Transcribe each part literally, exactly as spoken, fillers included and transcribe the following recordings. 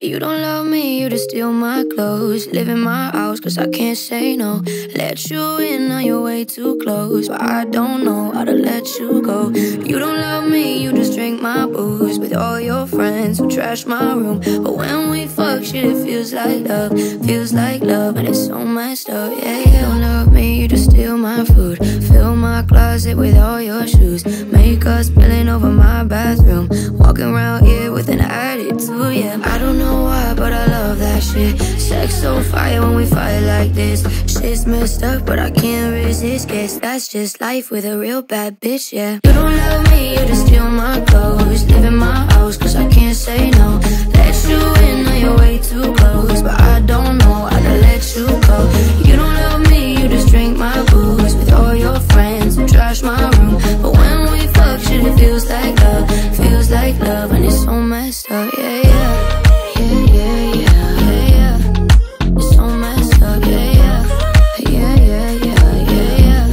You don't love me, you just steal my clothes. Live in my house cause I can't say no. Let you in, now you're way too close, but I don't know how to let you go. You don't love me, you just drink my booze with all your friends who trash my room. But when we fuck shit, it feels like love. Feels like love and it's so messed up. Yeah, you don't love me, you just steal my food. Fill my closet with all your shoes. Make us spilling over my bathroom. Walking around here with an attitude, yeah. I don't know why, but I love that shit. Sex so fire when we fight like this. Shit's messed up, but I can't resist. Guess that's just life with a real bad bitch, yeah. You don't love me, you just steal my clothes. Live in my house, cause I can't say no. Let you in, now you're way too close, but I don't know how to let you go. You don't love me, you just drink my booze with all your friends who trash my room. But when we fuck shit, it feels like love. Feels like love, and it's so messed up, yeah, yeah. Yeah, yeah, yeah, yeah, yeah. It's so messed up, yeah, yeah. Yeah, yeah, yeah, yeah, yeah.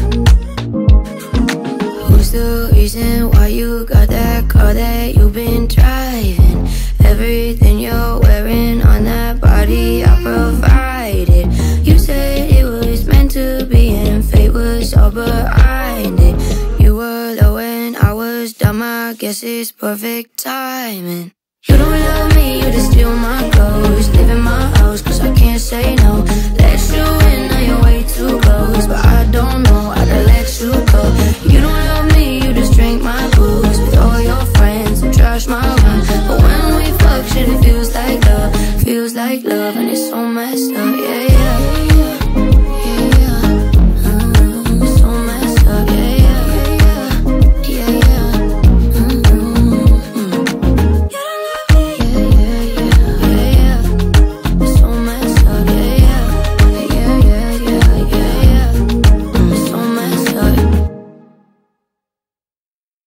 Who's the reason why you got that car that you've been driving? Everything you're wearing on that body, I provided. You said it was meant to be and fate was all behind it. You were low and I was dumb, I guess it's perfect timing. You don't love me, you just steal my clothes. Live in my house cause I can't say no. Let you in, now you're way too close, but I don't know how to let you go. You don't love me, you just drink my booze with all your friends who trash my room. But when we fuck shit, it feels like love. Feels like love and it's so messed